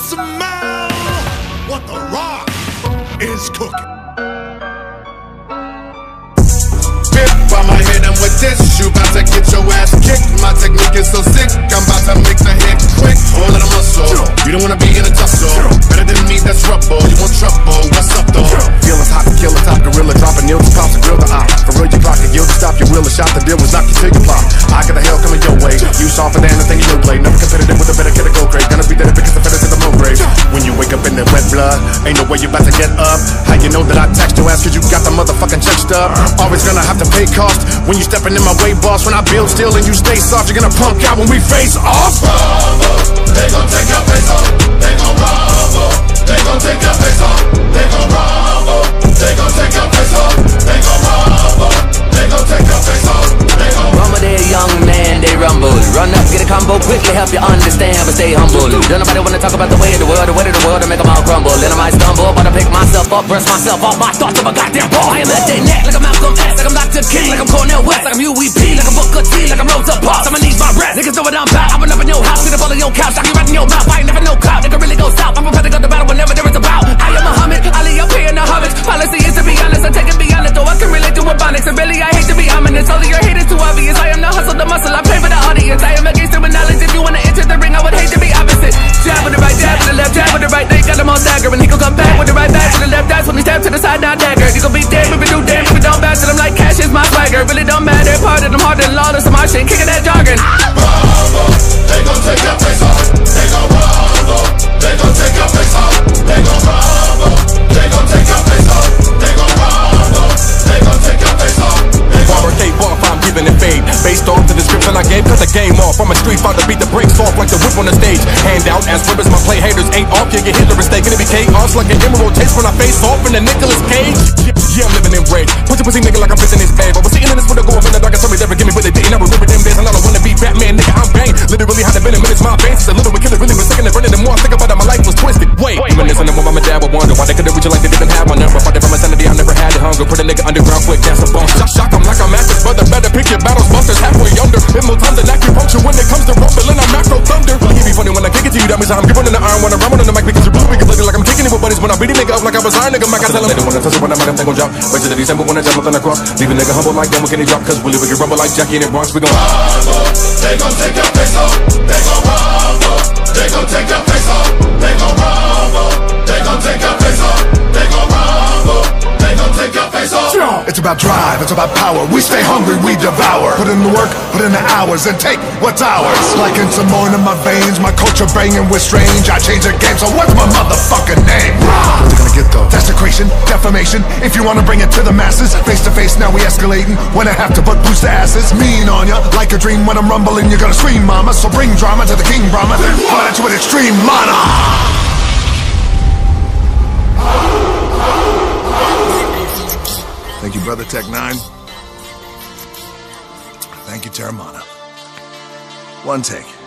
smell what the Rock is cooking. I'ma hit him with this. You bout to get your ass kicked. My technique is so sick, I'm about to make the hit quick. All of the muscle. You don't wanna be in a tussle. Better than me, that's rubble. You want trouble? What's up though? Feelings hot to kill a top gorilla, dropping nails to pops to grill the op. For real, you clock the yield to stop your will. A shot the deal was knock you till you flop. I get the hell coming your way. You softer than anything you'll play. Never competitive with a better kid to go great. Gonna be there because the feathers to the moon grave. When you wake up in that wet blood, ain't no way you about to get up. How you know that I text your ass cause you got the motherfucking check stub? Always gonna have to pay cost when you stepping in my way, boss. When I build still and you stay soft, you're gonna punk out when we face off. Rumble, they gon' take your face off. They gon' rumble, they gon' take your face off. They gon' rumble, they gon' take your face off. They gon' rumble, they gon' take your face off. They gon' rumble, they young man, they rumble. Run up, get a combo, quickly help you understand, but stay humble. Don't nobody wanna talk about the way of the world, and make them all crumble. Then I might stumble, but I pick myself up, brush myself off my thoughts of a goddamn ball. I am at their neck, like I'm Malcolm X, like I'm Dr. King, like I'm Cornel West, like I'm UEP, like I'm Booker T, like I'm Rosa Parks. I'ma need my rest. Niggas know what I'm about. I run up in your house, get up all in your couch, I can right in your mouth. I ain't never no clout, nigga really go south. I'm prepared to go to battle whenever there is a bout. I am Muhammad Ali, I'm paying the homage. Policy is to be honest, I take it beyond it, though I can relate to Ebonics. And really, I hate to be ominous. All of your hate is too obvious. I am the hustle, the muscle, I pay for the audience. I am against human knowledge. If you wanna enter the ring, I would hate to be opposite. Jab with the right, jab with the left, jab with the right. They got them all stagger, and he gon' come back with the right back to the left. That's when he stab to the side, now dagger. You gon' be dead, if you do damn, if you don't back to them like cash is my swagger. Really don't matter, part of them harder than lawless. So my shit, kicking that jargon. rumble, they gon' take your face off. They gon' rumble, they gon' take your face off. They gon' rumble, they gon' take your face off. They gon' rumble, they gon' take your face off. Barber tape off, I'm giving it fade. Based off the description I gave, cut the game off. I'm a street fighter, beat the brakes off like the whip on the stage. Hand out as ribbons, my play haters ain't off. You get Hitler mistake, and it be chaos like an emerald taste when I face off in the Nicolas Cage. Yeah, I'm living in rage. Pussy nigga like I'm pissing his bag. I was sitting in this window going in the dark and somebody never give me, but they didn't. I remember them days and I don't wanna be Batman, nigga, I'm bang. Literally had to been a minute, my veins. It's a little bit killer, really been sick and burning. The more I think about it, my life was twisted. Wait, reminiscing of what mama and dad would wonder why they couldn't reach it like they didn't have my number. Fighting from insanity, I never had the hunger. Put a nigga underground quick, that's a bump. Shock him like I'm at this brother. Better pick your battles, busters halfway under. Hit more time than acupuncture when it comes to rumbling. I'm macro thunder. Really be funny when I kick it to you. That means I'm giving in the iron when I'm ramming on the mic because you're really looking like I'm kicking it with buddies. When I beat a nigga up like I was iron, nigga, Mac, I tell him they don't wanna touch it when I'm at him, they gon' drop. Wait till the December when I jump on the cross. Leave a nigga humble like them, can he drop? Cause we live, we can rumble like Jackie in the Bronx. We gon' rumble, they gon' take your face off. They gon' rumble, they gon' take your face off. They gon' rumble, they gon' take your face off. They gon' rumble, they gon' take your face off. It's about drive, it's about power. We stay hungry, we devour. Put in the work, put in the hours, and take what's ours. Like in some more in my veins, my culture banging with strange. I change the game, so what's my motherfucking name? What are they gonna get though? Desecration, defamation. If you wanna bring it to the masses, face to face, now we escalating. When I have to put boost the asses, mean on ya, like a dream. When I'm rumbling, you're gonna scream, mama. So bring drama to the King Brahma. Come at you with extreme mana. Thank you, Brother Tech 9. Thank you, Terramana. One take.